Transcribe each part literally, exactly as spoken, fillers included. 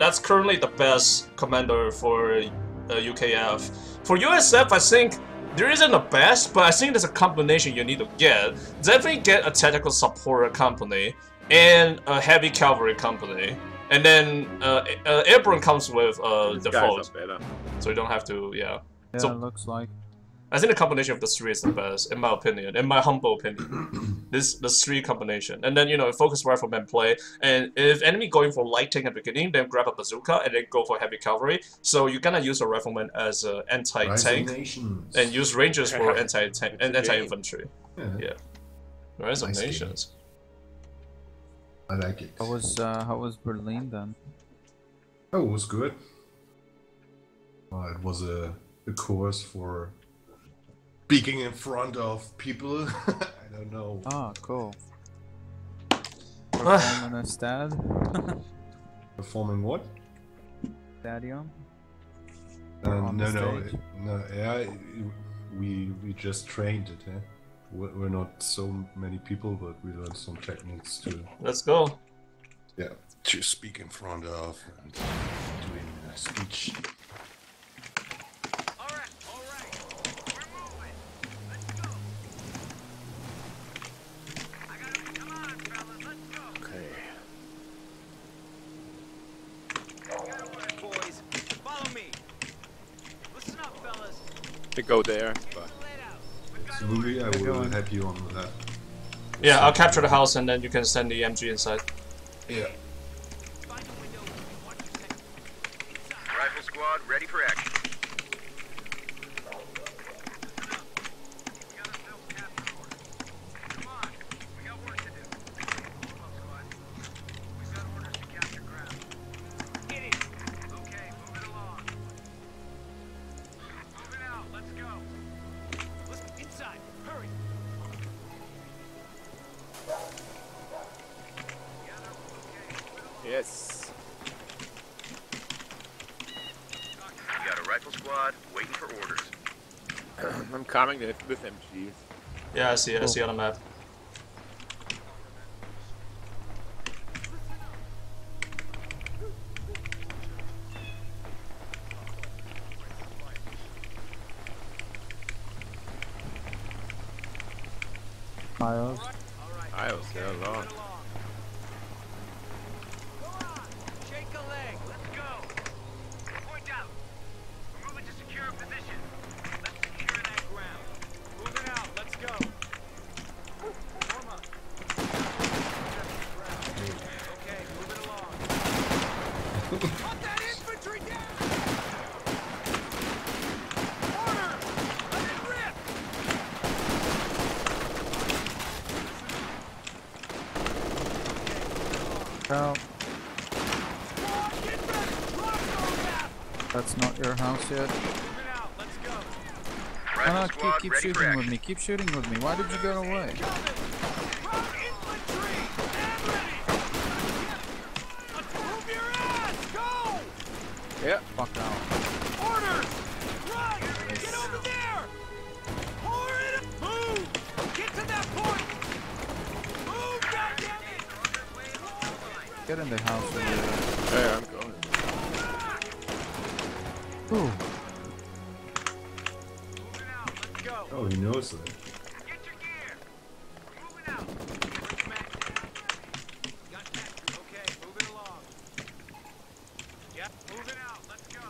that's currently the best commander for uh, U K F. For U S F, I think there isn't a best, but I think there's a combination you need to get. Definitely get a tactical support company and a heavy cavalry company, and then uh, uh, airborne comes with uh, default, so you don't have to. Yeah. Yeah, so, it looks like. I think the combination of the three is the best, in my opinion, in my humble opinion. This the three combination, and then you know focus rifleman play, and if enemy going for light tank at the beginning, then grab a bazooka and then go for heavy cavalry. So you're gonna use a rifleman as an anti-tank, and use rangers for anti-tank and anti-infantry. Yeah. yeah. Rise of Nice Nations. I like it. How was uh, how was Berlin then? Oh, it was good. Uh, it was a, a course for speaking in front of people. I don't know. Oh, cool. Performing a stad? Performing what? Stadium? Uh, On no, the no, stage? no. Yeah, we we just trained it. Eh? We're we're not so many people, but we learned some techniques to. Let's go. Yeah, to speak in front of and doing a speech. To go there, but Tsumugi, I will help you on that. Yeah, I'll capture the house and then you can send the M G inside. Yeah. Rifle squad ready for action. yes. We got a rifle squad waiting for orders. I'm coming with, with M Gs. Yeah, I see. I see on the map. Miles? I was there alone. Shake a leg. Let's go. Point out. We're moving to secure a position. Let's secure that ground. Moving out. Let's go. Form up. Okay, moving along. Put that infantry down. Order. Let it rip. Well, that's not your house yet. No, no, keep, keep shooting with me. Keep shooting with me. Why did you get away? Yeah. Fuck out. Orders! Run! Get over there! Pour it! Move! Get to that point! Move, goddammit! Get in the house with you. Yeah, I'm going. Ooh. Oh, he knows that. Get your gear! We're moving out! Got that. Okay, moving along. Yep, moving out. Let's go.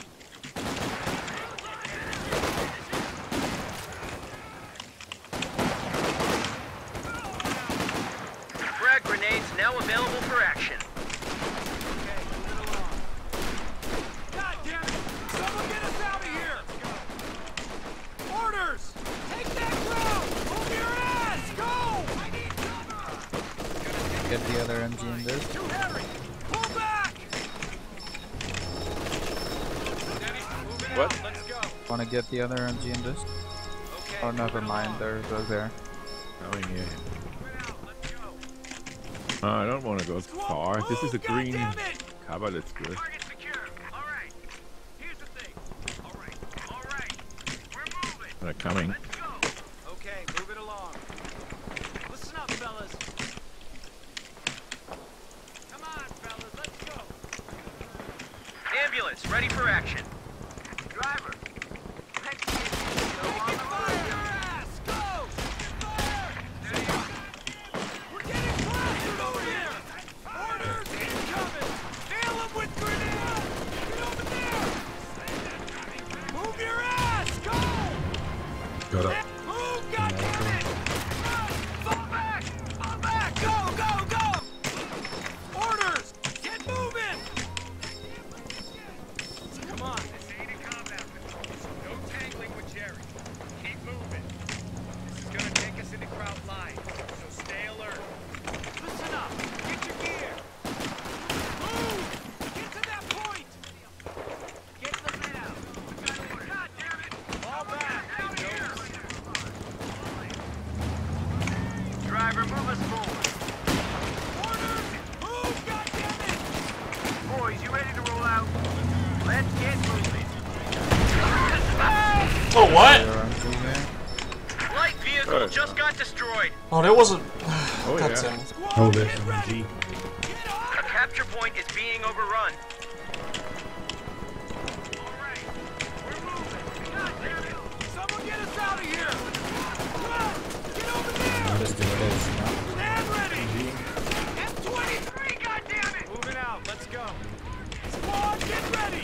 Frag grenades now available for action. Okay, moving along. God damn it! Someone get us out of here! Orders! Take that ground! Move your ass! Go! I need cover! Get the other M G in this. Too heavy! Pull back! Moving What? out. Let's go. Wanna get the other M G in this? Okay. Oh, never mind. There goes there. Going here. Moving out. Let's go. Oh, I don't want to go far. This is a green goddammit! cover. That's good. Target secure. All right. Here's the thing. All right. All right. We're moving. They're coming. Let's go. Okay, move it along. Listen up, fellas. Come on, fellas. Let's go. pilots, ready for action. Driver. Got up. Move, goddammit! Fall back! Fall back! Go, go, go! Orders! Get moving! Come on, this ain't a combat patrol, so no tangling with Jerry. Keep moving. This is gonna take us into crowd lines, so stay alert. Listen up! Get your gear! Move! Get to that point! Get the men out! God damn it! Fall back! Down here! Driver, move us forward. Orders! Move, goddammit! Boys, you ready to roll out? Let's get moving. Oh, what? Light vehicle just got destroyed. Oh, there was a. Oh, God yeah. damn it. Hold it, M G. A capture point is being overrun. Someone get us out of here! Run! Get over there! Stand ready! M twenty-three, goddammit! Moving out, let's go. Squad, get ready!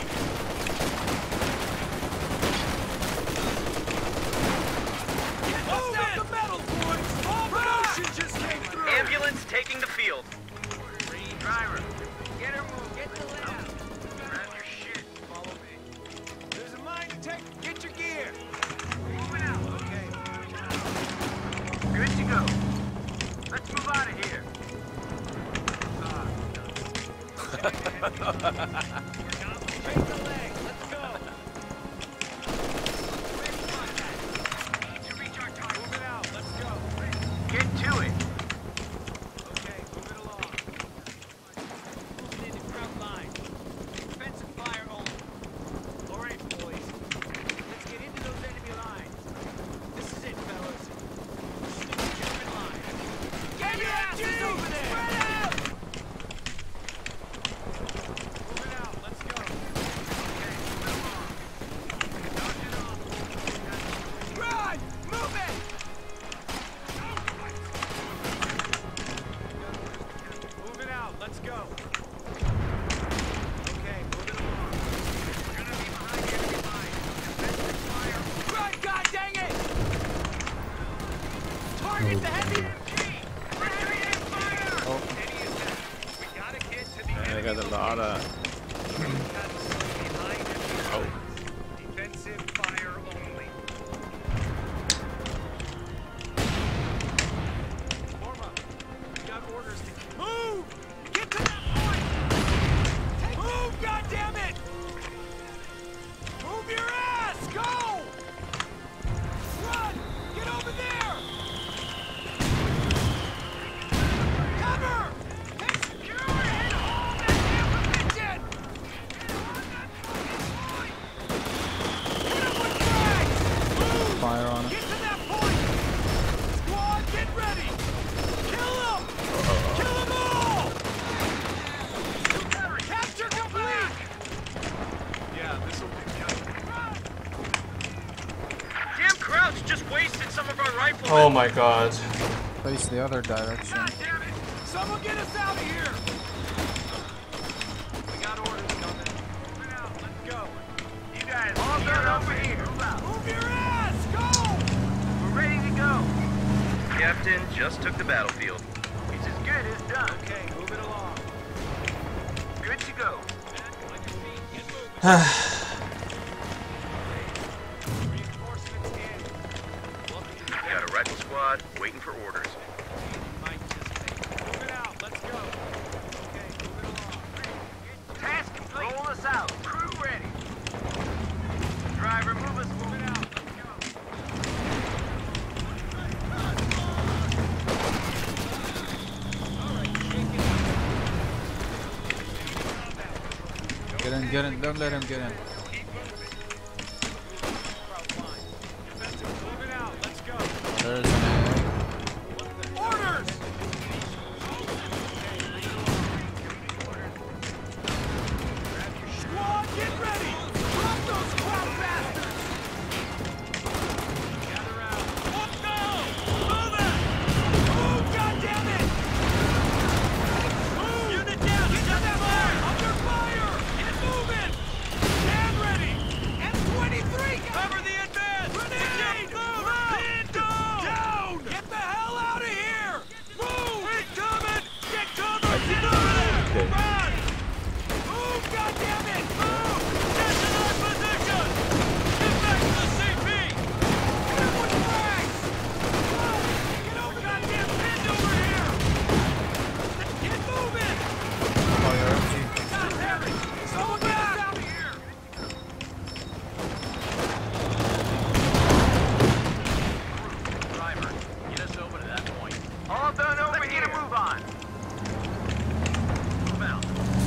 Get us out the metal, boys! All production just came through! Ambulance taking the field. Driver, get her moved. Get the lid out. Grab your shit. Follow me. There's a mine to take. Get your gear. Moving out. Okay. Good to go. Let's move out of here. Take the leg. Let's go. Need to reach our target. Moving out. Let's go. Get to it. Okay, moving along. Moving into front line. Defensive fire only. All right, boys. Let's get into those enemy lines. This is it, fellas. This is the German line. Get your asses over there! Spread out! Moving out. Let's go. Okay, moving along. Dodge it off. Run! Move it! Moving out. Let's go. Okay, moving along. We're gonna be behind the enemy line. Defensive fire. Run, god dang it! Target the heavy M G! Heavy fire! Oh. Any attack. We gotta get to the Yeah, I enemy got a lot of. Oh. Defensive fire only. Form up. We got orders to move! Get to that point! Move, goddammit! Move your ass! Go! Run! Get over there! Cover! Hey, secure and hold that damn position! Hit him with frags! Move! Fire on him. Get to that point! Squad, get ready! Kill them! Kill them all! Capture complete! Yeah, this'll pick you up. Damn Krauts just wasted some of our rifles! Oh my god. Face the other direction. God damn it! Someone get us out of here! We got orders coming. Moving out, let's go. You guys, all get over here. Move out. Move your ass! Go! We're ready to go. Captain just took the battlefield. It's as good as done. Okay, move it along. Good to go. On your feet, get moving. Reinforcements in. Got a rifle squad waiting for orders. Move it out. Let's go. Okay, move it along. Task complete. Roll us out. Crew ready. Driver, move us. Move it out. Let's go. All right, shake it. Get in, get in. Don't let him get in. Keep moving. Move it out. Let's go. There's an egg. Orders! Squad, Get ready! Drop those crowd bastards! Gather round. Up, go! Move it! Move, goddammit! Move! Unit down! Get to that fire! Under fire! Get moving! Stand ready! M twenty-three! Cover the advance! Grenade! Move! Down! Down! Get the hell out of here! Move! Incoming! Get cover! Get over there! Run! Move, goddammit! Move! Get to that position! Get back to the C P! Get with flags! Run! Get over goddamn pin over here! Get moving! Oh, you're empty. Stop, Harry! Someone get us out of here! Driver, get us over to that point. All done over here. Let's get a move on. Move out.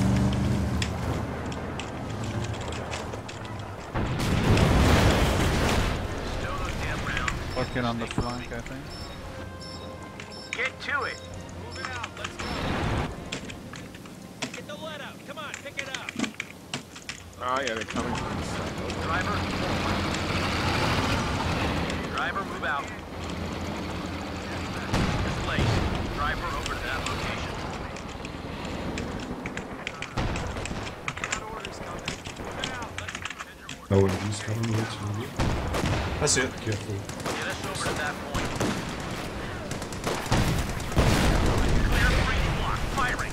Stow those damn rounds. Working on the flank, I think. Get to it. Moving out. Let's go. Get the lead out. Come on, pick it up. Oh yeah, they're coming from the side. Driver, driver, move out. Displace. Driver over to that location. Oh, and he's coming with you. That's it. Careful. Get us over to that point. Clear breathing block. Firing.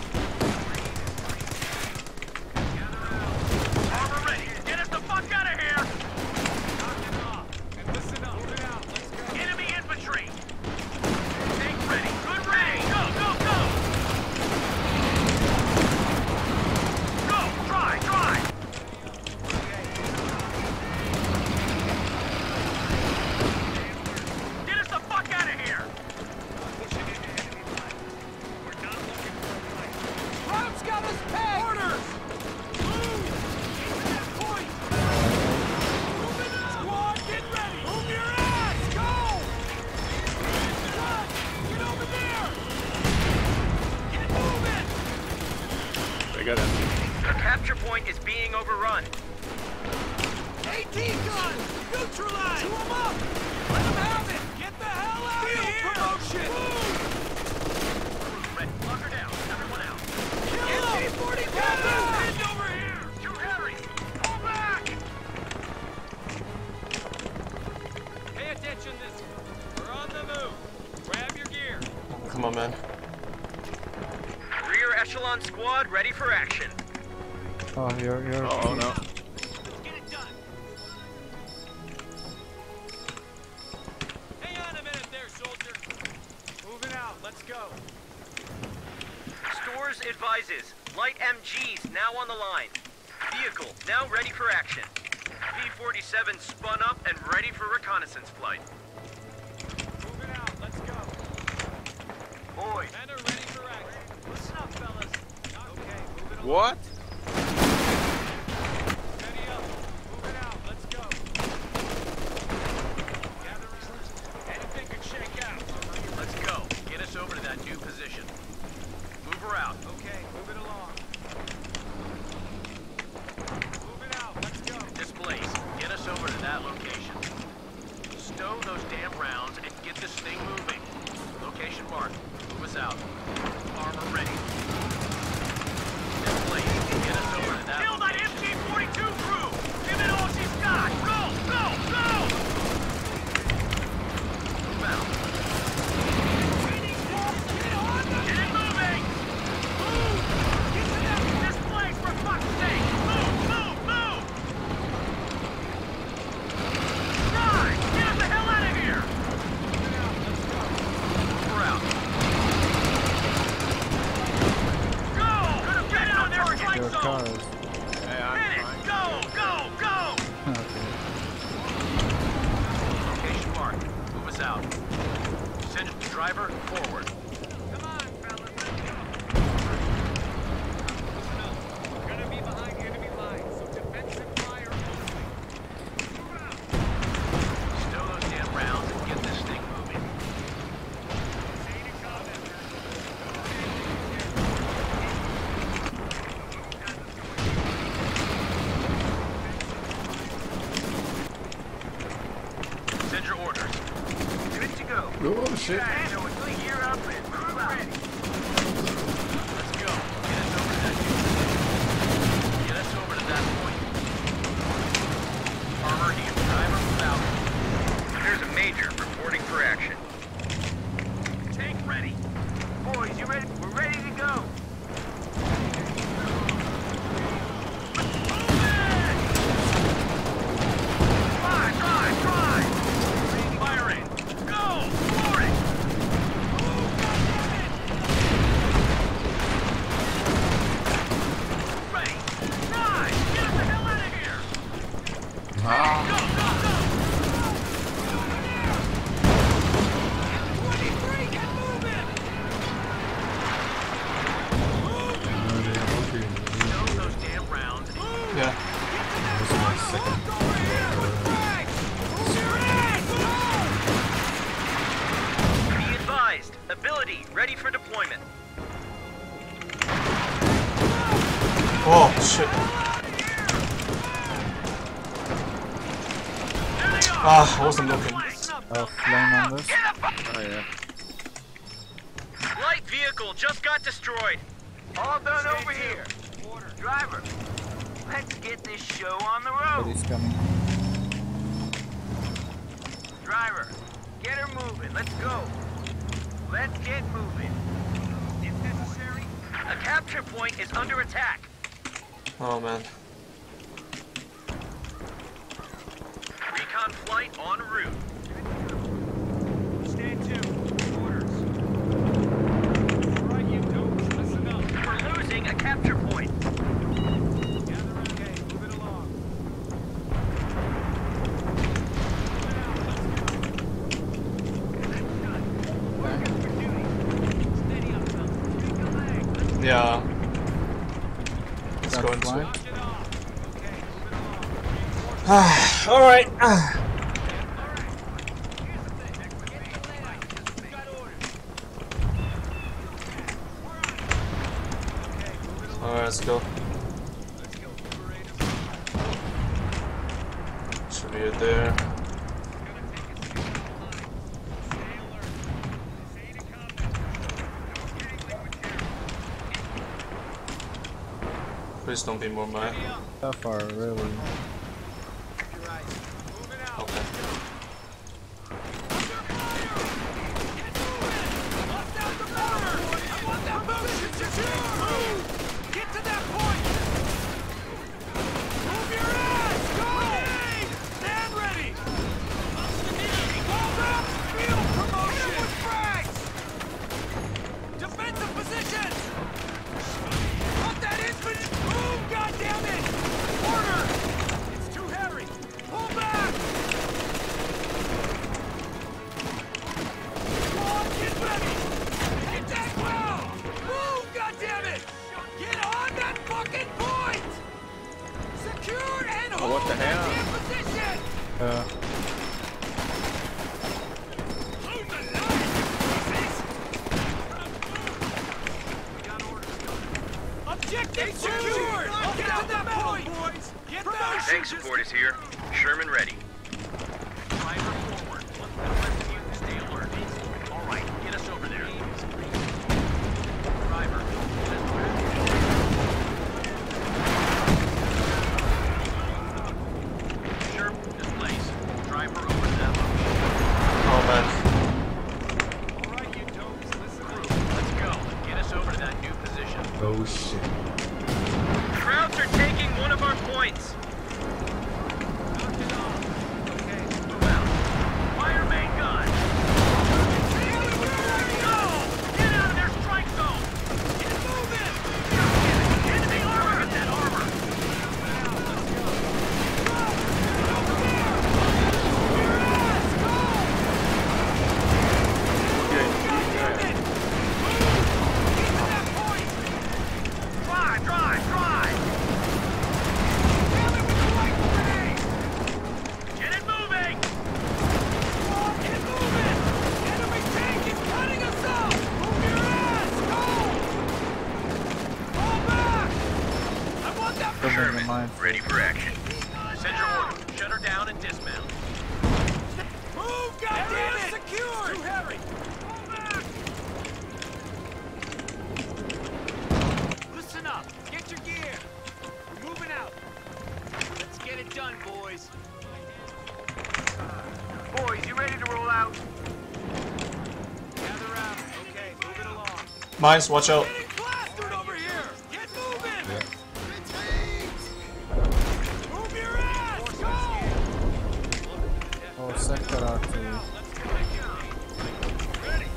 Armor ready. Get us the fuck out of here. Knock it off. And listen up. Move it out. Let's go. Enemy infantry. Tank ready. Good range. Go, go, go. Go. Try, try. Get us the fuck out of here! We're not looking for a fight. Cloud's got us pegged! Orders! Move! Get to that point! Move it up! Squad, get ready! Move your ass! Go! Run! Get over there! Get moving! They got empty. The capture point is being overrun. eighteen guns! Neutralize! Chew them up! Let them have it! Get the hell out of here! Promotion! Move! Red, lock her down. Everyone out. Kill them! S C forty-seven! Hand over here! Too Harry! Pull back! Pay attention this... We're on the move. Grab your gear. Come on, man. Rear echelon squad ready for action. Oh, you're, you're... Oh no. Let's get it done. Hang on a minute there, soldier. Moving out. Let's go. Stores advises. Light M Gs now on the line. Vehicle now ready for action. P forty-seven spun up and ready for reconnaissance flight. Moving out. Let's go. Boys. Men are ready for action. Listen up, fellas. Okay, moving along. What? Steady up. Moving out. Let's go. Gathering. Anything could shake out. Let's go. Get us over to that new position. Move her out. Okay, move it along. Moving out. Let's go. Displace. Get us over to that location. Stow those damn rounds and get this thing moving. Location marked. Move us out. Armor ready. Displace. Get us over to that Kill that M G forty-two crew! Give it all she's got! Go! Go! Go! Move out. Get on them! Get it moving! Move! Get to that displace for fuck's sake! Move! Move! Move! Drive! Get us the hell out of here! We're out. Go! Get on their strike Your zone! cars. Hey, I'm Finish! fine. Go! Go! Go! Okay. Location marked. Move us out. Send driver forward. Come on, fellas. Let's go. Listen up. We're gonna be behind enemy lines, so defensive fire only. Move out. Stow those damn rounds and get this thing moving. Oh shit. Gear up and move out. Let's go. Get us over to that unit. Get us over to that point. Armor here. Driver without. There's a major reporting for action. Tank ready. Boys, you ready? We're ready to go. Ready for deployment. Oh shit. Ah, I wasn't looking. Oh, flame on this. Oh yeah. Light vehicle just got destroyed. All done over here. Driver, let's get this show on the But road. he's coming. Driver, get her moving. Let's go. Let's get moving. If necessary, a capture point is under attack. Oh man. Recon flight en route. Stand to. Orders. All right, you dopes, listen up. We're losing a capture point. Gather around. Okay, move it along. Yeah. Let's Got go into fly. it. Alright. Alright, let's go. Should be it there. Please don't be more mad. How far, really? Okay. Get to that point! Move your ass! Go! Stand ready! Hold up! Field promotion! Hit with frags! Defensive positions! Cut that infantry! Move, goddammit! Order! It's too heavy! Pull back! Go on, get ready! Hit that ground! Move, goddammit! Get on that fucking point! Secure and Oh, hold what the that hell? damn position! Uh, Hold the line! Objective secured! Get to that point, boys! Get back! Tank support is here. Sherman ready. Driver forward. Stay alert. All right, get us over there. Driver, get us back. Sherman, displace. Driver over to that location. Oh man. All right, you dopes, listen up. Let's go. Get us over to that new position. Oh shit. Krauts are taking one of our points. Knock it off. Okay, move out. Fire main gun. Go! Get out of their strike zone. Get moving. Enemy armor. Get that armor. Let's go. Go! Over there. Move your ass. Go! Get to that point. Drive, drive, drive. Get it moving! Get it moving! Enemy tank is cutting us off! Move your ass! Go! Fall back! I want that doesn't remind. ready for action. Send your order. Shut her down and dismount. Move! Move, goddammit! Secure! Too heavy! Listen up! Get your gear! We're moving out! Let's get it done, boys! Boys, you ready to roll out? Gather round. Okay, move it along. Mines, watch out. Getting plastered over here! Get moving! Yeah. Move your ass! Go! O, sektor artı. Ready!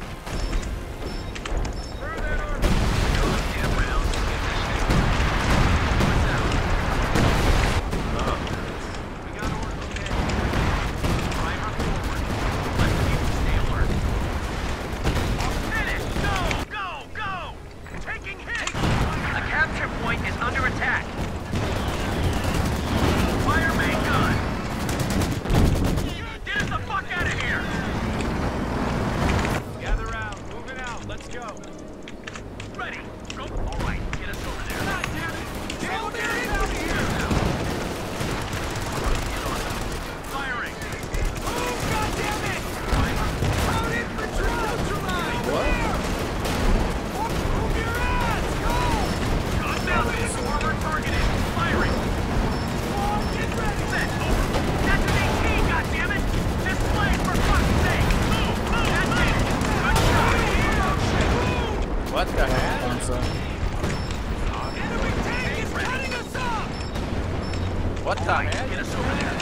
Throw that arm! Damn rounds. What's out? We got orders, okay? Primer forward. Let's keep the stay alert. Finish! Go! Go! Go! Taking hits! The capture point is under attack. Fire main gun! Get us the fuck out of here! Gather round, moving out, let's go. Ready, go. Alright, get us over there. God damn it! Damn it! Out of here! Firing! Move, goddammit! Out infantry! Neutralize! What? Move your ass! Go! Goddammit! Armor targeted! Firing! Get ready! Set, over! That's an AT, goddammit! Display for fuck's sake! Move! Move! That's it! Good shot! Move! What the hell? Panzer. Enemy tank is cutting us off! What the Alright, hell? get us over there.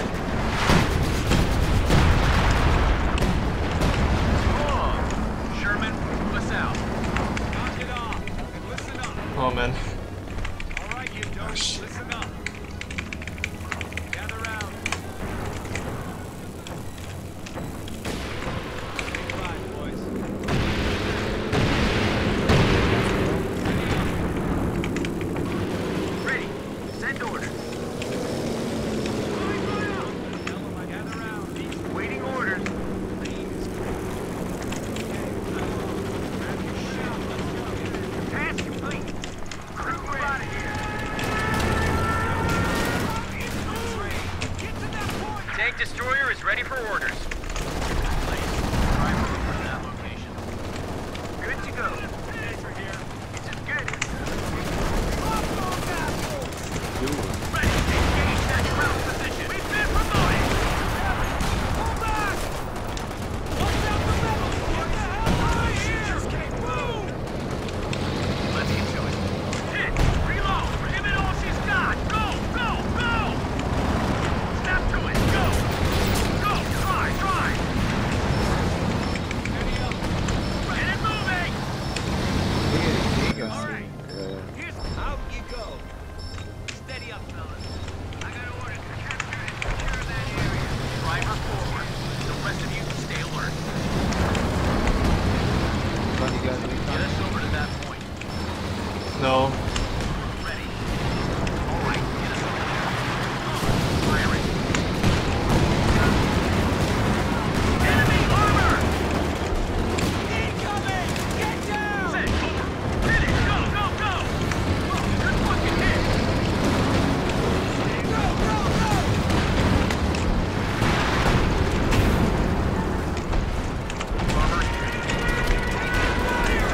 Come on! Sherman, move us out. Knock it off. And listen up. Oh man. Alright, you don't. Listen up. Gather round. Take five, boys. Ready. Send orders. Gather round. Waiting orders. Task complete. Crew ready. Out of here. Get to that point. Tank destroyer is ready for orders. Good to go. It's as good. Ready. Engage that ground position. We've been promoted. Pull back. Watch out the metal. What the hell? Right here. Move. Let's get to it. Hit. Reload. Give it all she's got. Go. Go. Go. Snap to it. Go. Go. Try. Try. Steady up. Get it moving. All right. Here's out you go. Steady up, fellas. I got orders to capture and secure that area. Driver forward. The rest of you stay alert. Buddy guys, we Get can't. us over to that point. No. Ready. All right, get us over there. Firing. Enemy armor! Incoming! Get down! Set, over. Finish! Go, go, go! Good fucking hit! Go, go, go! Armor here. Fire!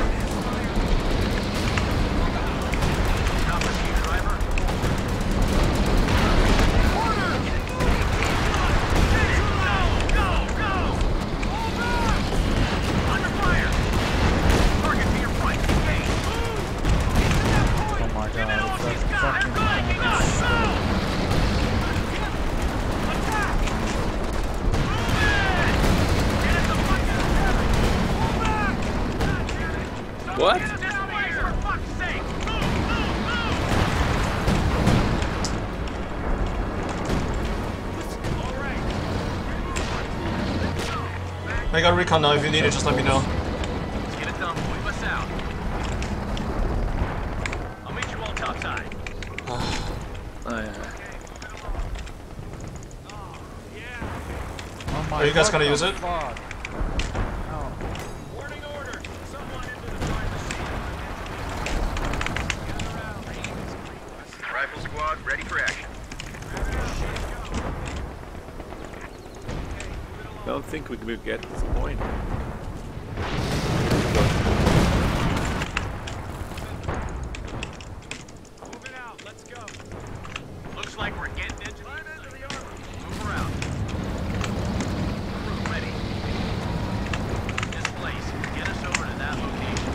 Stop us here, driver. Order! Finish! Go, go, go! Hold on! Under fire! Target to your right. Engage. Move! Get to that point! Oh my Give it god, all it's she's like got! fucking Good! Go! Go! Attack! Move it! Get it the fuck out of there! Pull back! God damn it! Don't What? get us down here! For fuck's sake! Move! Move! Move! All right. I got recon now. If you need it, just let me know. Let's get it done, boy. Let's out. I'll meet you all topside. Oh, yeah. Oh my Are you guys what gonna the use it? fuck? No. Warning order. Someone into the driver's seat. Gather round. Rifle squad ready for action. Don't think we will get this point. Moving out, let's go. Looks like we're getting into the, into the armor. Move around. Crew ready. This place, get us over to that location.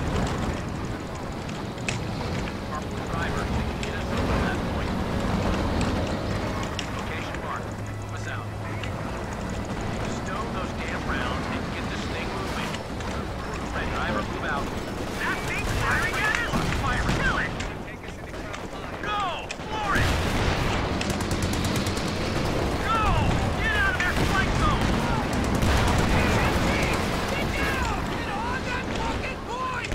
Our driver, get us over to that point. Location marked. Move us out. Stow those damn rounds and get this thing moving. Crew ready. Driver, move out. That thing's firing at us! Fire, kill it! Go! Floor it! Go! Get out of their flight zone! Get down! Get on that fucking point!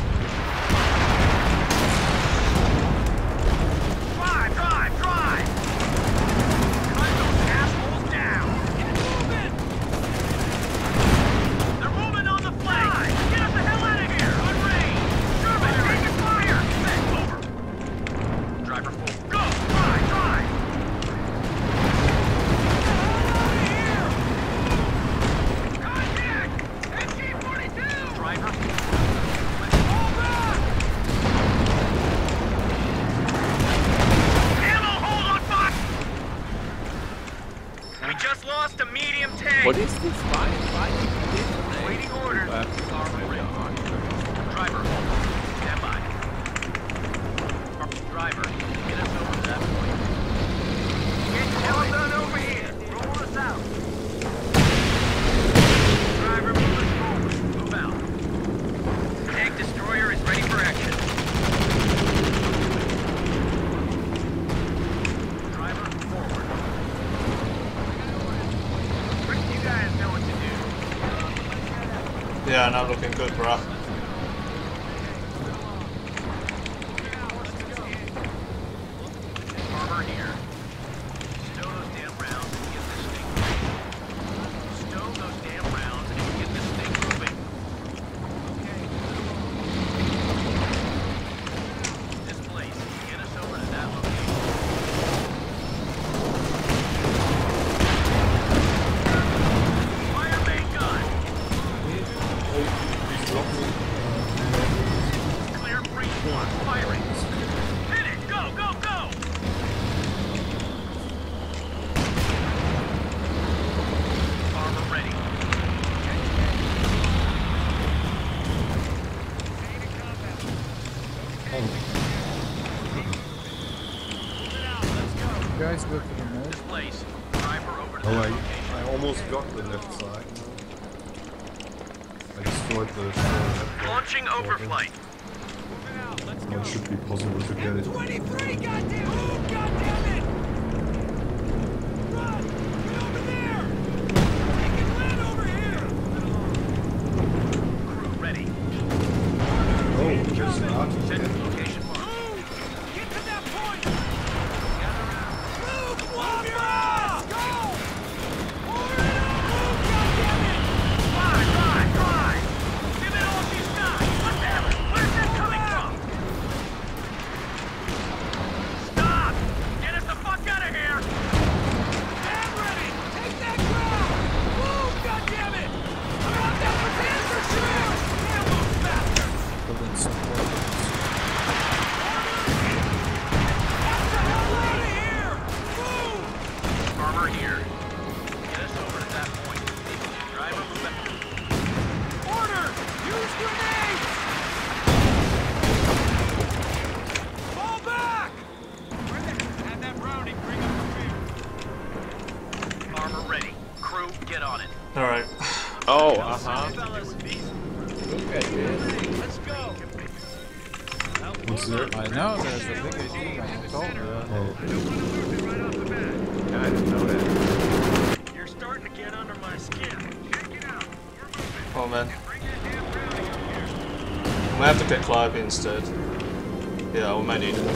Drive, drive, drive! Cut those assholes down! Get moving! They're moving on the flank! Get us the hell out of here! On range! Sherman, taking fire! Set, over! Driver full. Go! Drive, drive! Contact! M G forty-two! Driver. Fall back! Ammo hold on box! We just lost a medium tank. What is this? Why? Why? Waiting orders. Armor ready. Driver, hold. Stand by. Driver, get us over to that point. Get all done over here. Roll us out. Driver, move us forward. Move out. Tank destroyer is ready for action. Driver, forward. You guys know what to do. Yeah, not looking good, bruh. Armor here. Stow those damn rounds and get this thing moving. Stow those damn rounds and get this thing moving. This place, get us over to that location. Fire main gun. Clear breach one. Firing. Hit it. Go, go, go. Armor ready. You guys go to the mid. This place. Driver over to Oh, that I, location. I almost got the left side. I destroyed the shore. Launching overflight. It should be possible to get it. twenty-three, goddamn! Move, goddammit! Run! Get over there! We can land over here! Crew ready. Oh, there's not. Set location mark. Move! Get to that point! Gather around. Move! Move your ass! Go! Pour it on! Move, goddammit! Drive, drive, drive! Give it all she's got! What the hell? Where's that coming from? Stop! Get us the fuck out of here! Stand ready! Take that ground! Move, goddammit! We're on that position for sure! Damn those bastards! Building support. Get the hell out of here! Move! Armor here. Get us over to that point. Driver, move back. Order! Use grenades! Fall back! Where the heck had that Browning bring up the rear? Armor ready. Crew, get on it. Alright. Oh, uh-huh. Fellas, these- Look at this. let's go. What's there? I know there's a big issue. I told you. Oh, Yeah, I didn't know that. You're starting to get under my skin. Check it out. Oh man. We have to get Calliope instead. Yeah, we might need it.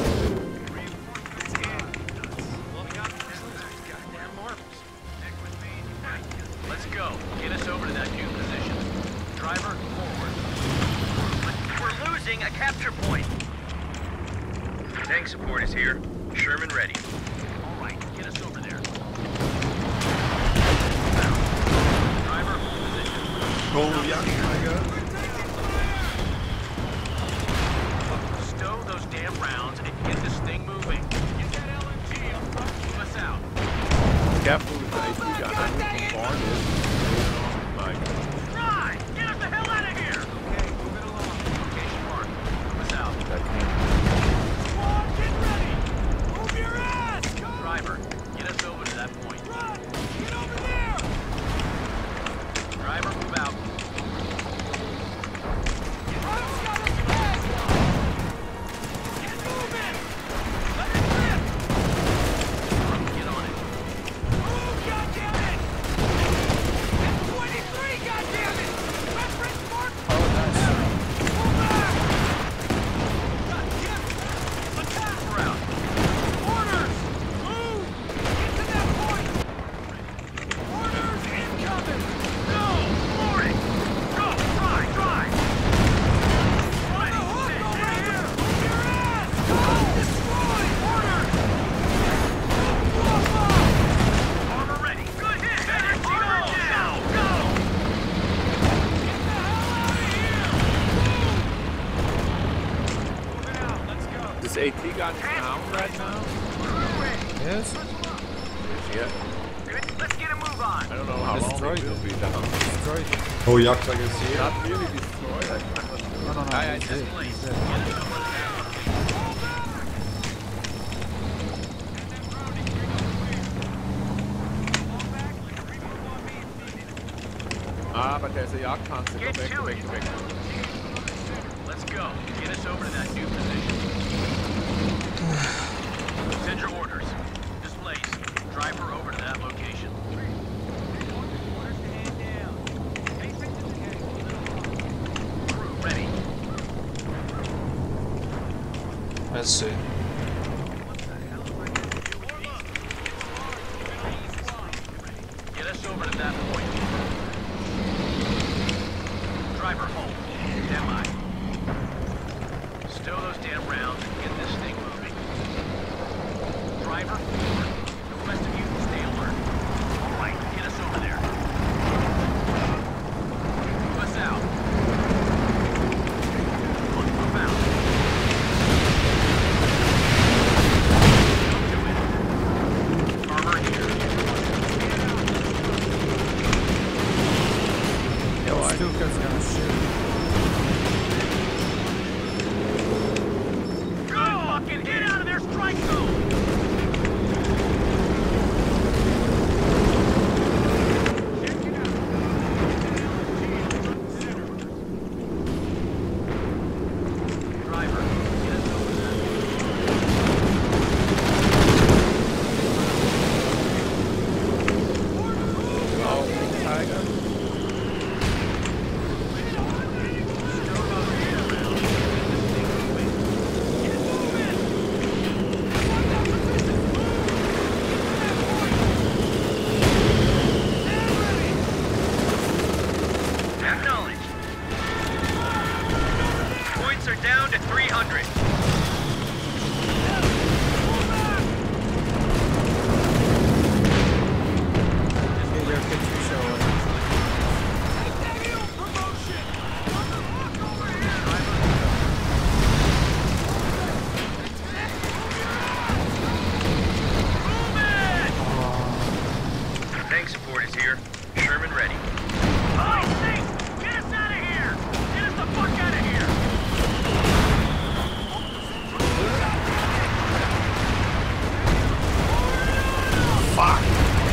Let's go. Get us over to that new position. Driver, forward. We're losing a capture point. Tank support is here. Sherman ready. All right, get us over there. Now. Stow those damn rounds and get this thing moving. Get that L M G up front. Move us out. Careful with the A T gun. I'm bombarded. My God. Right! Get us the hell out of here! Okay, move it along. Location mark. Move us out. That can't. Squad, get ready! Move your ass! Go! Driver, get us over to that point. Run! Get over there! Driver, move out. Road's got us flagged! Get moving! Let it rip! Get on it. Move, goddammit! F twenty-three, goddammit! Reference mark! Oh, nice. Pull back! Goddammit! Attack! We're out. Orders! Move! Get to that point! Orders incoming! No! Boarding! Go! Drive! Drive! On the hook over here! Move your ass! Go! Destroy! Order! Go! Armor ready! Good hit! Energy armor down! Go! Get the hell out of here! Move! Moving out. Let's go. This A T gun down right now? Yes? Yeah. Good. Let's get a move on. I don't know how long Destroyed it will it. be down. Destroyed it. Oh, Jagd, I can see it. Not really destroyed. I cannot. No, no, no. I- I he's just dead. Please. He's Get dead. us over there. Hold back! And then Brody, bring us clear. Fall back. Remove on me if needed. Ah, but there's a Jagd panzer. Go Get back, to go back, it. go back. Let's go. Get us over to that new position. Send your orders. Displace. Drive her over to that location. Orders to hand down. Crew ready. Let's see. Get us over to that point. Driver, hold. Stand by. Stow those damn rounds and get this thing moving. Driver, forward. The rest of you stay alert. All right, get us over there. Move us out. Look, move out. Don't do it. Armor here. Yo, Stuka's gonna shoot. Go! Fucking get out of their strike zone! Driver, get us over there. Oh, Tiger. Acknowledged. Points are down to three hundred. Hey, your picture showing. Tank support is here. Sherman ready. Oh, Sting! Get us out of here! Get us the fuck out of here! Fuck!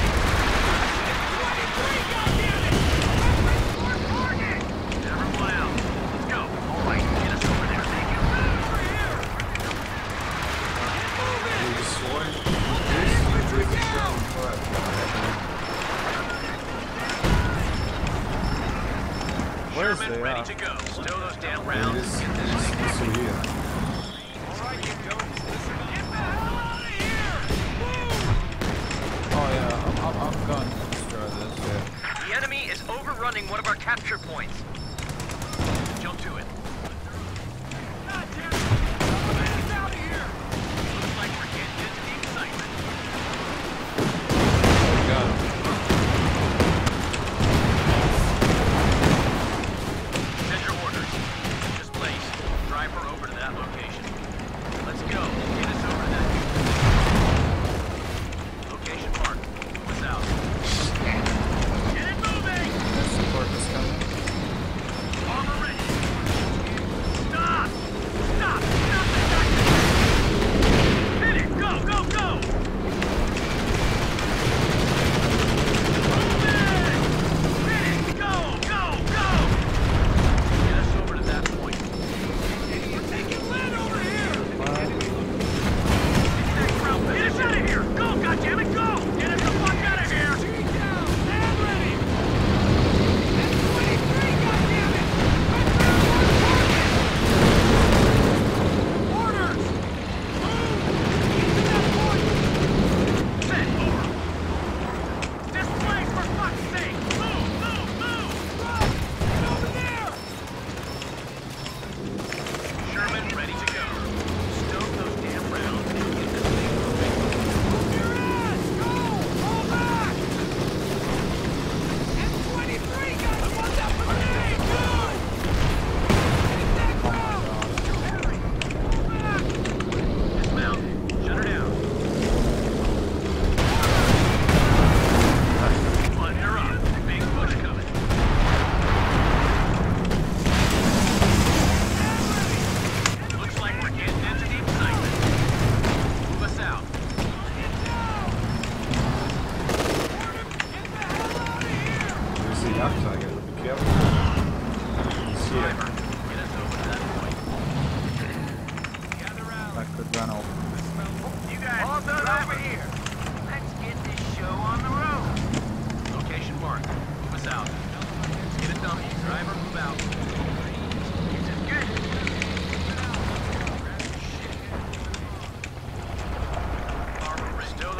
Everyone out. Let's go. All right, get us over there. Thank you. Over here. You destroyed this, you take it down, but Where is Sherman they ready at? to go. Stow those damn it rounds. is, Get it this is, thing it's moving. here. All right, you Jones, listen up. Get the hell out of here! Move! Oh yeah, I'm, I'm, I'm going to destroy this. Yeah. The enemy is overrunning one of our capture points. Jump to it. God damn it! Get us out of here! Looks like we're getting into the excitement. Oh god.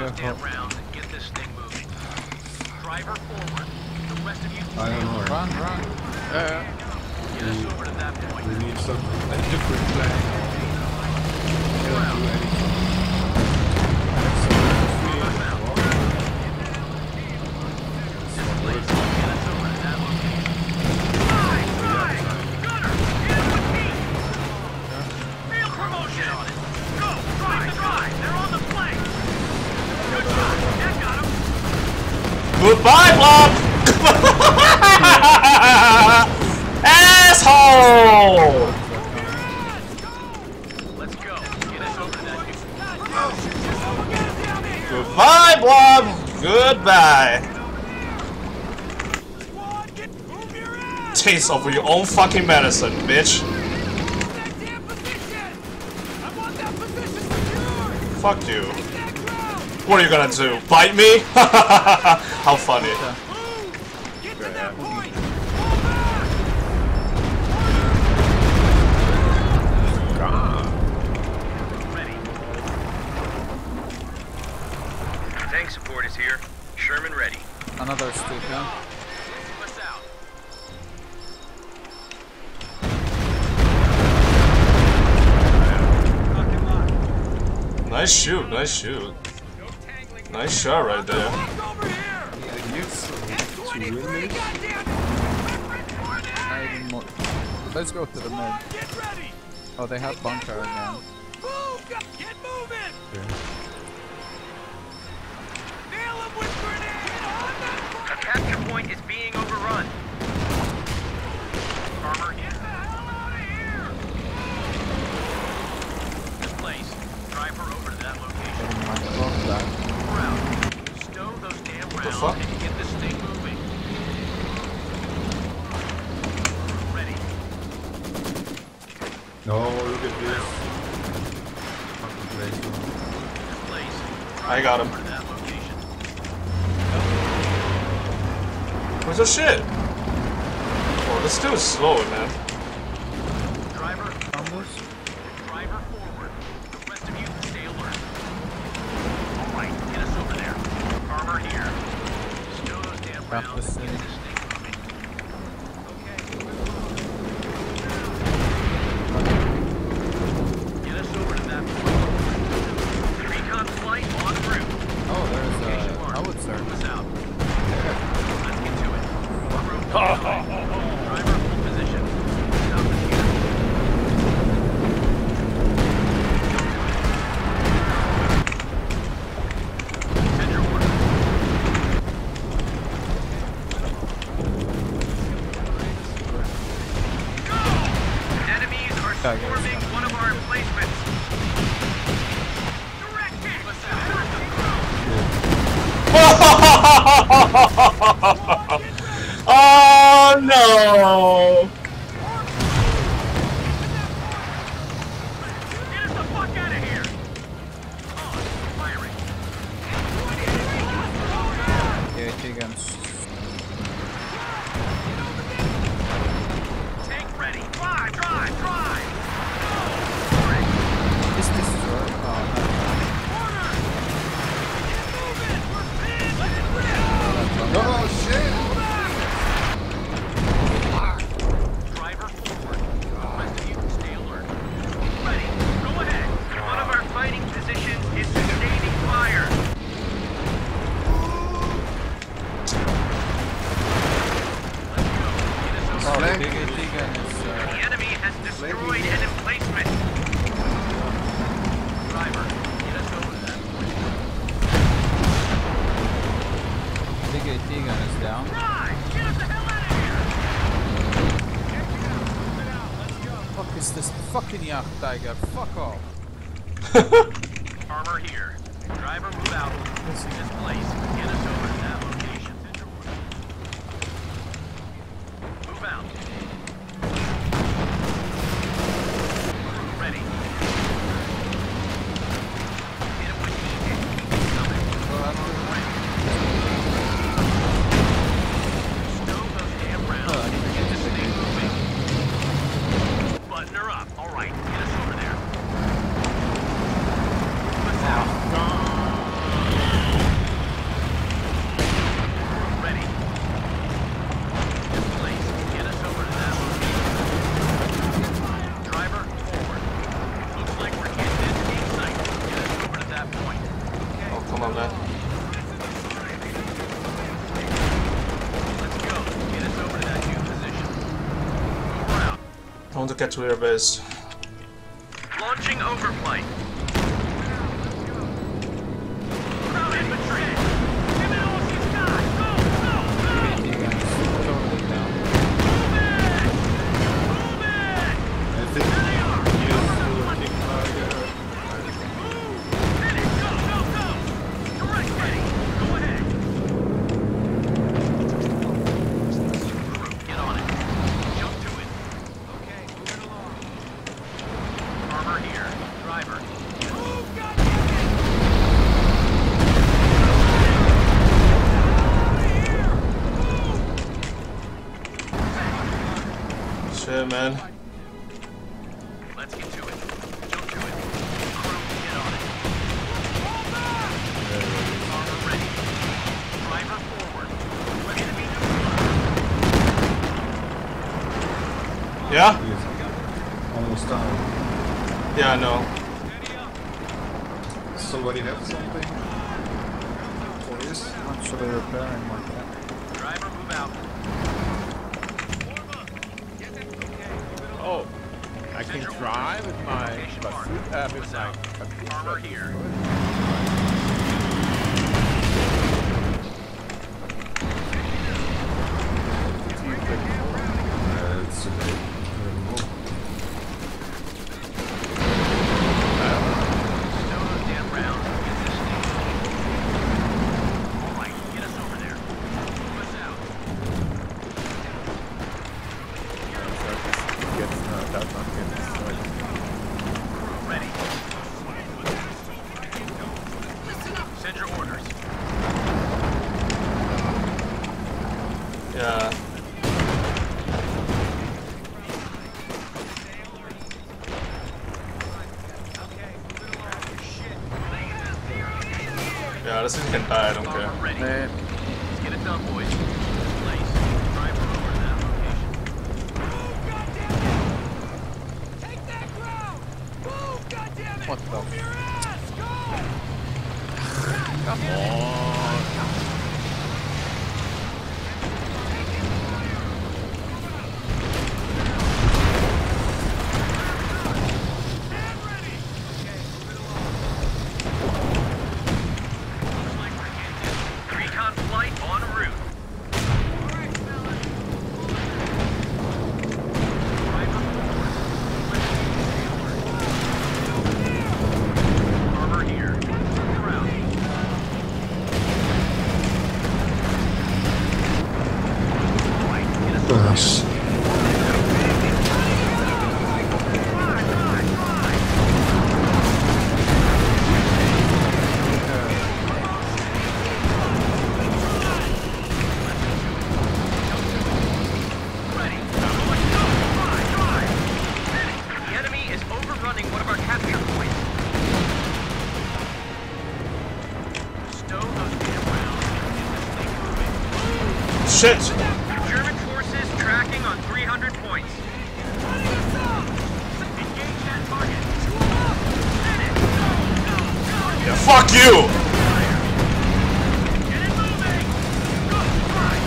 those damn rounds and get this thing moving. Driver forward. The rest of you I don't know. Run, run. Uh, get us over to that point. We need some a different plan. Can't do anything. Goodbye, Blob! Asshole! Let's go. Get us over to that dude. Goodbye, Blob! Goodbye. Taste of your own fucking medicine, bitch. Fuck you. What are you gonna do? Bite me? How funny. Tank support is here. Sherman ready. Another stick, huh? What's out? Nice shoot, nice shoot. Nice shot right there. I didn't mo- Let's go to the mid. Oh, they have bunker again. Get moving! A capture point is being overrun. Armor, get the hell out of here! This place. Drive her over to that location. Getting my block back. We're out. Stow those damn rounds fuck? and get this thing moving. Ready. No, look at this. Fucking place. This place. I got him. Over to that location. Where's the shit? Oh, this dude is slow, man. Driver, driver forward. The rest of you stay alert. All right, get us over there. Armor here. Stow those damn Wrap rounds this and in. get this thing moving. Okay. Get us over to that point. Recon flight en route. Oh, there's a howitzer. Move us out. Let's get to it. Driver, hold position. Stop the shooter. Send your order. Go! Enemies are swarming one of our emplacements. Direct hit! What's that? Oh no! Get us the fuck out of here! On, firing. Yeah, two guns. Tank ready. Drive, drive, drive! Is this your? Oh, No, shit! Driver forward. The rest of you stay alert. Ready. Go ahead. One of our fighting positions is sustaining fire. Let's go. Get us no. over Oh, the there. big AT gun is. The Uh, enemy has destroyed an emplacement. Driver, get us over to that point. big AT gun is down. Drive! Get us the hell out of here! Fuck is this fucking yacht, Tiger? Fuck off. Armor here. Driver, move out. This place. Get us over to that location. Move out. Ready. Hit him when you need it. Keep coming. Go after. Stow those damn rounds Oh, I and need to get get this this thing thing. moving. Button her up. All right. Get us over there. What's out? want to get to your base. Launching overflight. Ground infantry. Give it all she's got. Go, go, go. Totally down. Move it. Move it. I think There they are. he is still a kick target. Move. Finish. Go, go, go. Direct ready. Go ahead. Crew, get on it. Jump to it. Okay, moving along. Armor here. Driver. Move, goddammit! Shit, man. Let's get to it. Jump to it. Crew, get on it. Armor ready. Driver forward. Enemy Yeah? He is almost down. Yeah, I know. Somebody have something? Toys? Actually repairing my cat. driver move out. Oh, I can drive with my, my food, uh, with my, my Armor here. Uh, it's a bit. Stow those damn rounds and get this thing. All right, get us over there. Move us out. gets, uh, that's not getting destroyed. Crew ready. Send your orders. Yeah. Yeah, this thing can die, I don't care. Armor ready. Man, Let's get it done, boys. Place. Driver over to that location. Move, goddammit! Take that ground! Move, goddammit! what the? Move your ass! Go! Come on. Stand ready! Okay, move it along. Looks like we're getting recon flight en route. All right, fellas. Driver forward. Armor here. You're out. All right, get us over Nice. Ready. Drive, drive. The enemy is overrunning one of our capture points. Stow those damn rounds and get this thing moving. Shit! German forces tracking on three hundred points. Engage that target. Finish. Go, go, go. Yeah, fuck you! Get it moving. Go, fly.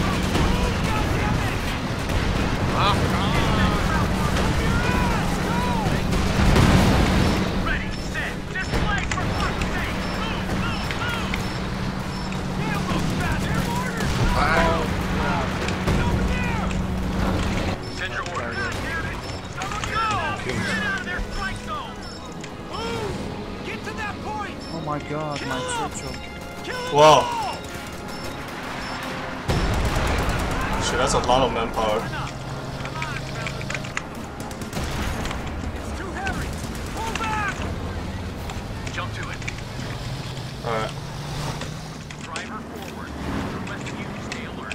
Ready, set, display for fuck's sake! Move, move, move! Damn, those bastard orders! Over there! Send your orders. Go! Get out of their strike zone! Move! Get to that point! Oh my god, my Churchill. Kill them Wow. all! Shit, that's a lot of manpower. Come on, fellas. It's too heavy! Pull back! Jump to it. Alright. Driver forward. Request you stay alert.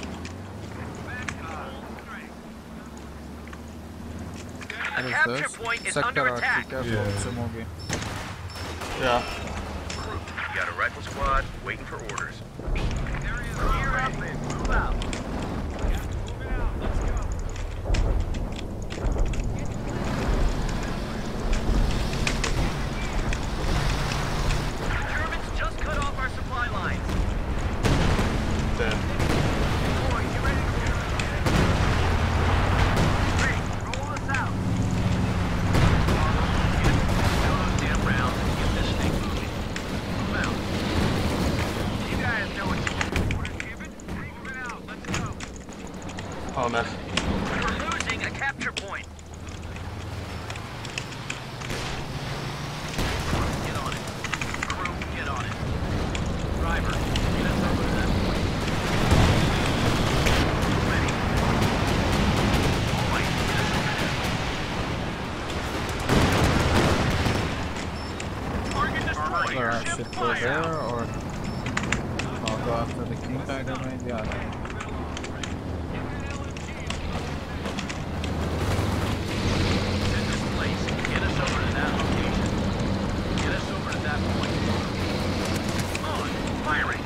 What The is capture this? point is Sector under attack. Arctica from Yeah. Tsumugi. Yeah. Crew, you got a rifle squad waiting for orders. Gear up and move out. Moving out. Let's go. Germans just cut off our supply lines. Damn. Boys, you ready to go? Great. Roll us out. Oh man. We're losing a capture point. Get on it. Crew, get on it. Driver, get us over to that point. Ready. All right, get us over there. Target destroyed. Or I Ship should go fire. there, or I'll go after the king tiger maybe. I don't know. In this place, get us over to that location. Get us over to that point. On, firing.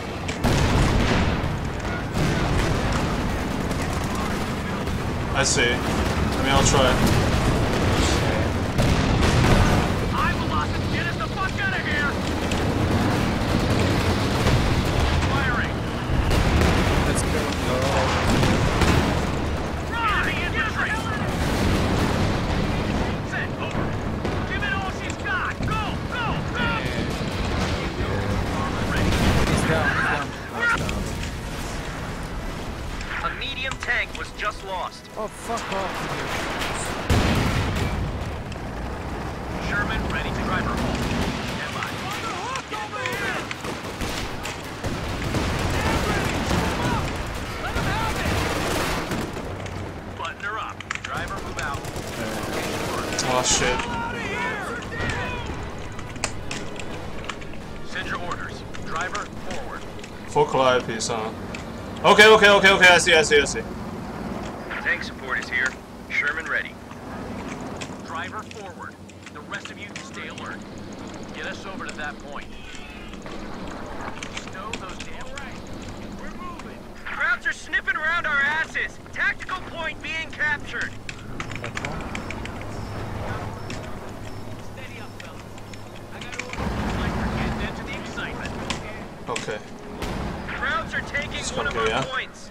I see. I mean, I'll try. High velocity, get us the fuck out of here! Firing. Let's go. Enemy infantry! Set, over. Give it all she's got! Go, go, go! Armor ready. He's down, he's down. Oh, he's down. A medium tank was just lost. Oh, fuck off. Sherman ready to driver home. Stand by. Button her up. Driver move out. Oh shit. Send your orders. Driver forward. Full Calliope, huh? Okay, okay, okay, okay. I see, I see, I see. Tank support is here. Sherman ready. Driver forward. The rest of you stay alert. Get us over to that point. Stow those damn right. We're moving. Krauts are sniffing around our asses. Tactical point being captured. Steady up, fellas. I got orders. Like we're getting into the excitement. Okay. Krauts are taking Let's one go, of our yeah. points.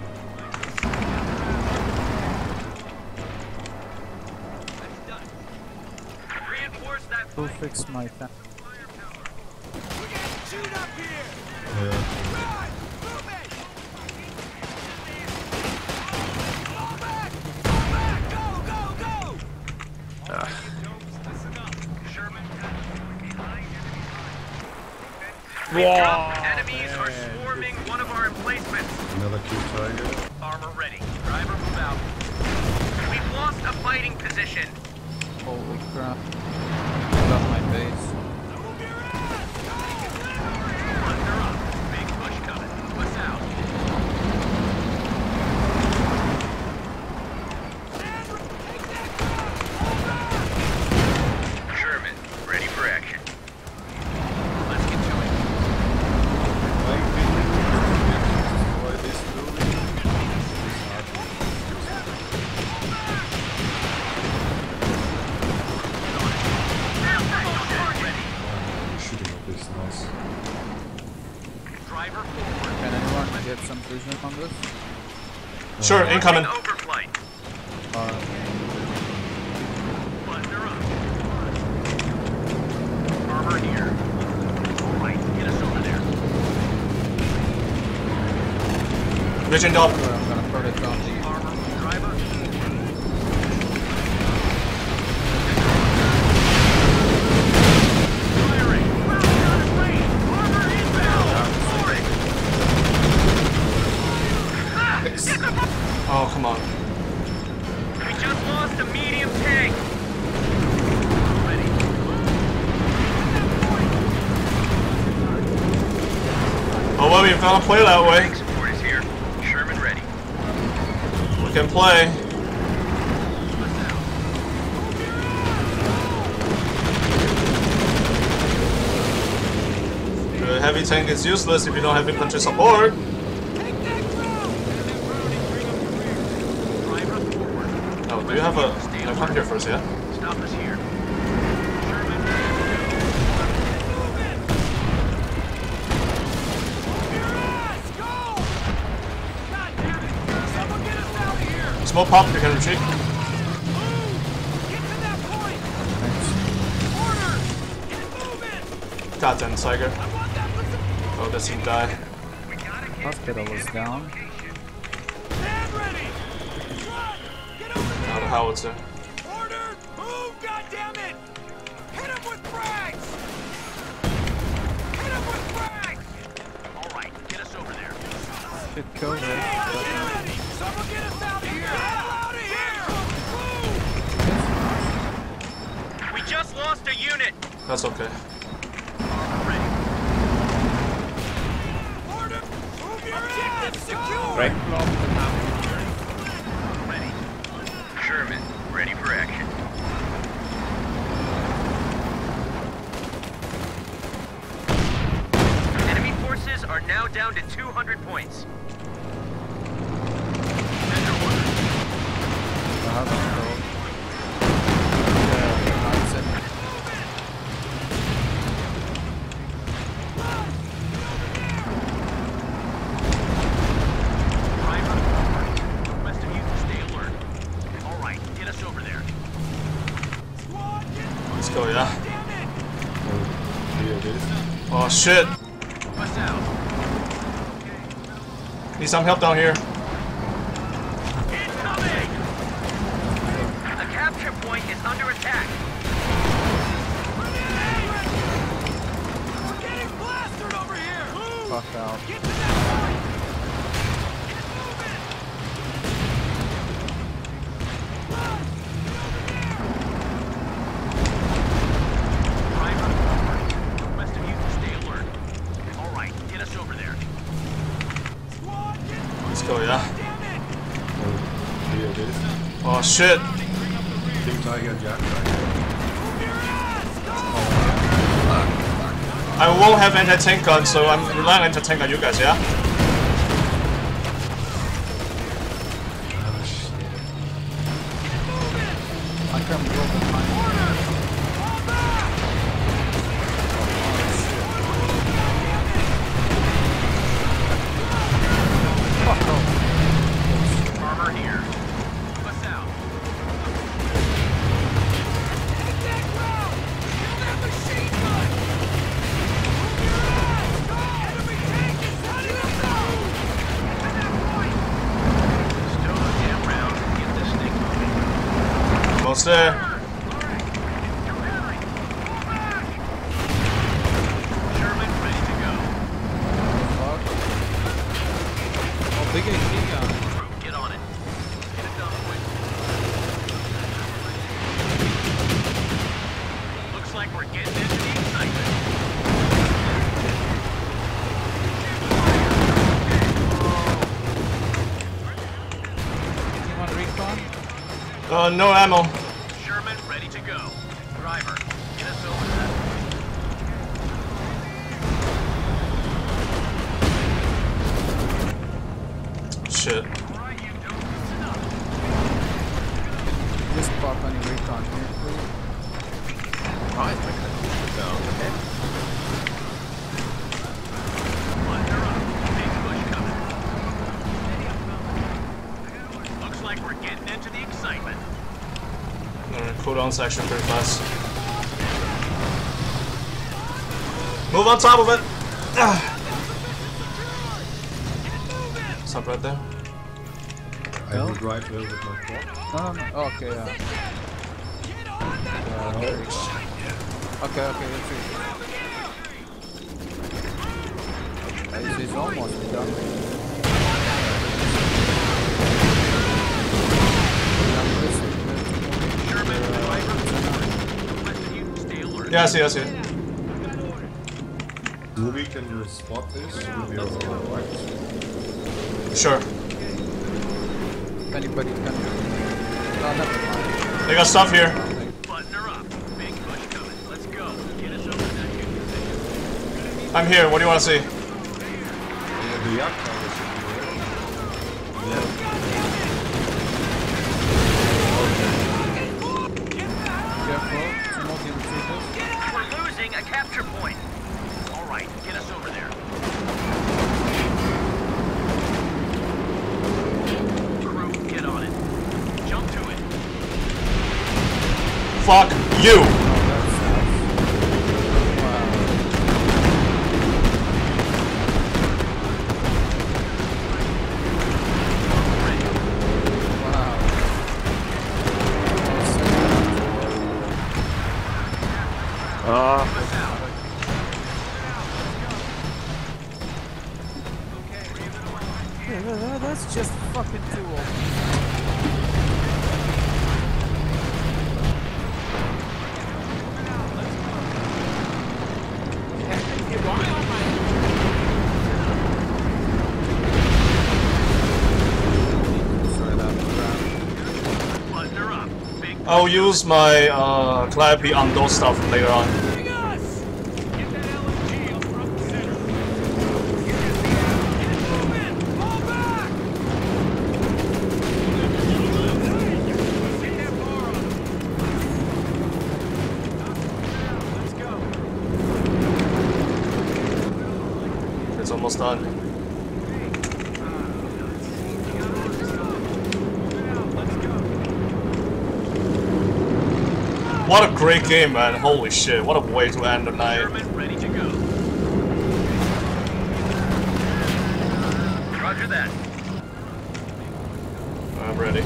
That's done. Reinforce that Who flank. fixed my fan? We're getting chewed up here. Yeah. Run! Move it! Fall back! Fall back! Go, go, go! All right, you dopes, listen up. Sherman, behind enemy line. Enemies are swarming one of our emplacements. Another cute tiger. Armor ready. Driver move out. We've lost a fighting position. Holy crap. Got my base. Move your ass! Thunder up. Big push coming. What's out? Sherman, ready for action. Let's get to it. Why this building? Shooting up is nice. Driver forward. Can anyone get some vision on this? Sure, incoming. Overflight. Alright. Thunder up. Armor here. All right, get us over there. Vision up. I'm gonna put it on the... Armor, driver. Firing. We're out of range. Armor inbound. Forward. Ah, get the fuck- Oh, come on. We just lost a medium tank. Ready. Oh well, we've gotta play that way. Tank support is here. Sherman ready. We can play. The heavy tank is useless if you don't have infantry support. Driver forward. Oh, do you have a... No, come here first, yeah? Stop us here. Sherman. Small pop, you can retreat. Goddamn tiger. Oh, does he die? Hospital is down. howitzer. Order! Move, goddammit! Hit him with frags! Hit him with frags! All right, get us over there. Shit, kill her. Someone get us out of here! Get out of here! We just lost a unit. That's okay. Order! Move your ass! Secure! Right. Ready. Sherman, ready for action. Enemy forces are now down to two hundred points. Let's go, yeah. Oh shit. Need some help down here. Incoming! The capture point is under attack. We're getting blasted over here! Fuck out. Get to that point! Rest of you stay alert. All right, get us over there. Let's go, yeah. Here it is. Oh shit. Think Tiger Jack. I won't have anti-tank gun, so I'm relying on anti-tank on you guys, yeah? I can go behind. Fuck off. Armor here. What's out? Hit that ground! Kill that machine gun! Move your ass! Enemy tank is running us out! Get to that point! Still a damn round. Get this thing moving. Almost there. Sherman, ready to go. Fuck. Oh, big A T gun. Crew, get on it. Get it done quick. Looks like we're getting into the excitement. You want recon? Uh, no ammo. Sherman, ready to go. Driver, get us over there. Shit. Alright, you don't listen up. Just pop any recon here, please. Fine, I can put it down. Okay. Button her up. Big push coming. Looks like we're getting into the excitement. Alright, cooldown's actually pretty fast. Move on top of it! Ah. Stop right there. I will drive there with my quad. No, no, no. Oh, okay, yeah. Yeah, there you go. Okay, okay, let's see. It's, it's almost done. Sherman, driver, rest of you stay alert. Yeah, I see, I see. Ruby, can you spot this with your right? Sure. Anybody can do it. No, never mind. They got stuff here. Button her up. Big push coming. Let's go. Get us over that unit position. I'm here, what do you want to see? Yeah, the Yak tower should be there. Yeah. Careful. Tsumugi retrievers. We're losing a capture point. All right, get us over there. Crew, get on it. Jump to it. Fuck you! Oh, that's nice. Wow. Ready. Wow. Yeah, that, that's just fucking too old. I'll use my uh, Calliope on those stuff later on. It's almost done. What a great game, man. Holy shit. What a way to end the night. Ready to go. Roger that. I'm ready.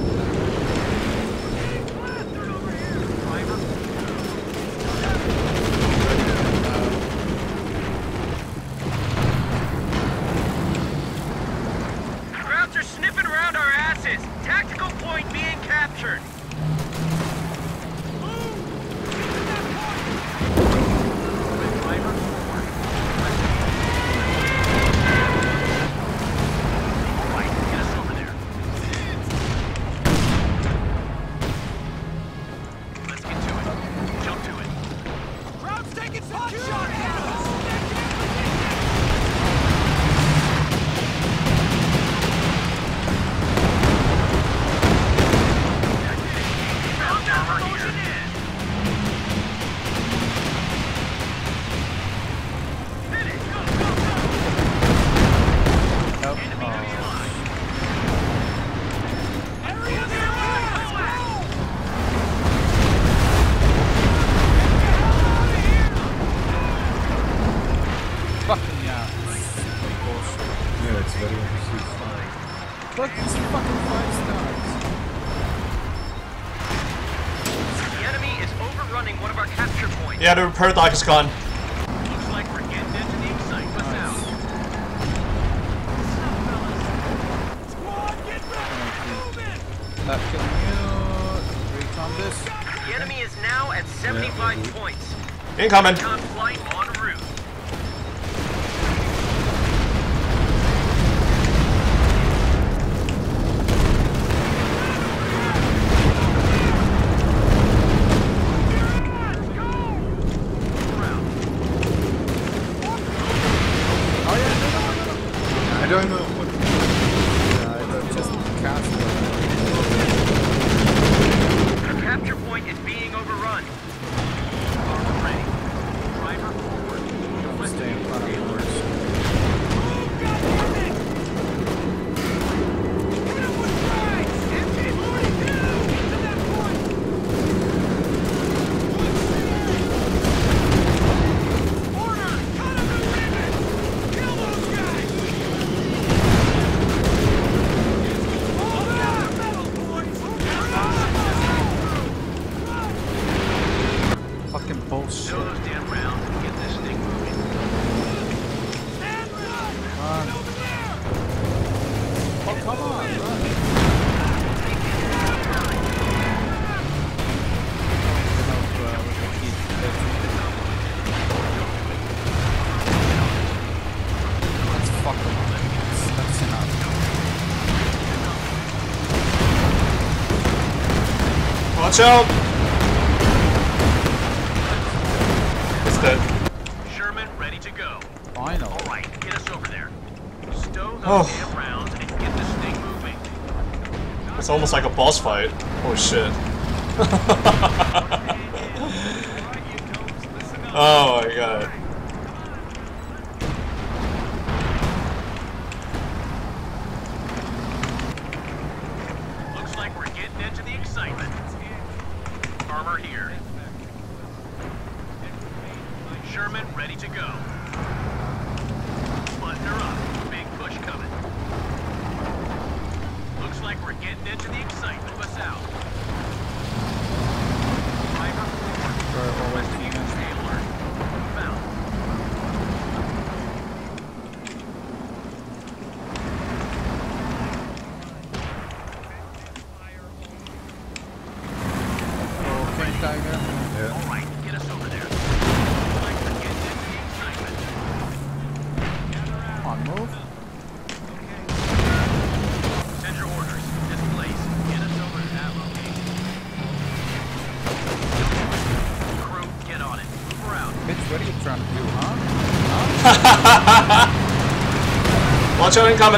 Krauts are sniffing around our asses. Tactical point being captured. Look, it's fucking five stars. The enemy is overrunning one of our capture points. Yeah, the repair dock is gone. Looks like we're getting into the excitement. What's out? Squad, get ready! Move in! Uh, can you recon this? The enemy is now at seventy-five Yeah. points. Incoming. Recon flight en route. I don't know what. Yeah, I just cast it. The capture point is being overrun. Armor ready. Driver forward. Don't stay in front of yours. Fucking bullshit. Throw those damn rounds and get this thing moving. Run. Oh, come on, run. Let's fuck them up. That's, that's enough. Watch out! It's dead. Sherman ready to go. Final. All right, get us over there. Stow those Oh. damn rounds and get this thing moving. It's almost like a boss fight. Oh shit. Oh my god. Looks like we're getting into the excitement. Armor here. Sherman ready to go. Button her up. Big push coming. Looks like we're getting into the excitement. What's out? Driver forward. Requesting you to stay alert. Found. Artillery incoming.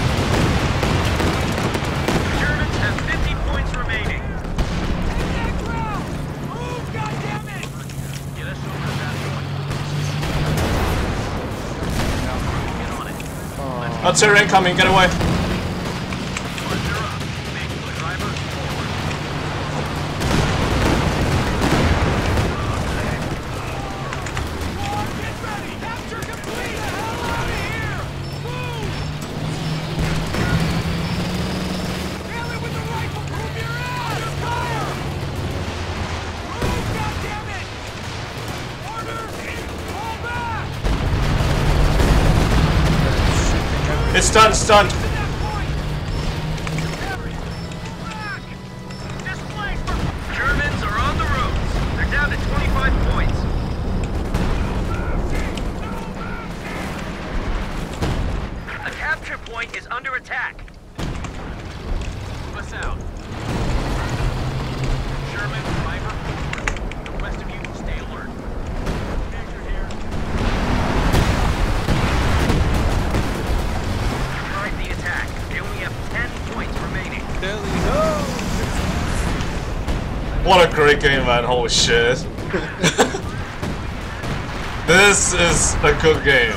Germans have fifty points remaining. Hit that ground! Move, goddammit! Get us over to that point. Get on it. Artillery incoming, get away. Archer up. Make the driver forward. Get ready! Capture complete! The hell out of here! Move! Nail it with the rifle! Move your ass! Under fire! Move, goddammit! Order! Fall back! It's stunned, stunned. To that point! Back! Displace for... Germans are on the ropes. They're down to twenty-five points. A capture point is under attack. Move us out. Sherman, driver, forward. The rest of you stay alert. Major here. Drive the attack. They only have ten points remaining. What a great game, man. Holy shit. This is a good game.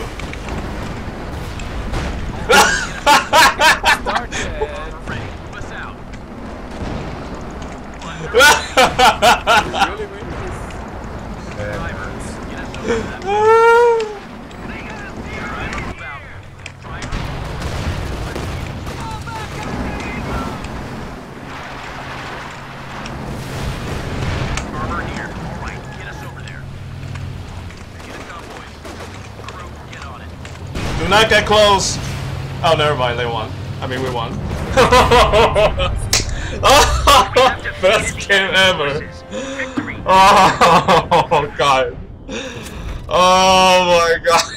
Armor ready. Move us out. Really, really? Drivers, get us over that. Driver, move out. Driver. Armor here. All right, get us over there. Get us out, boys. Crew, get on it. Do not get close. Oh, never mind. They won. I mean, we won. Best game ever. Victory. Oh god. Oh my god.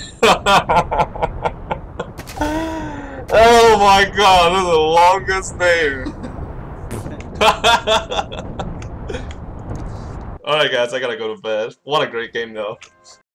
Oh my god. This is the longest name. Alright guys, I gotta go to bed. What a great game though.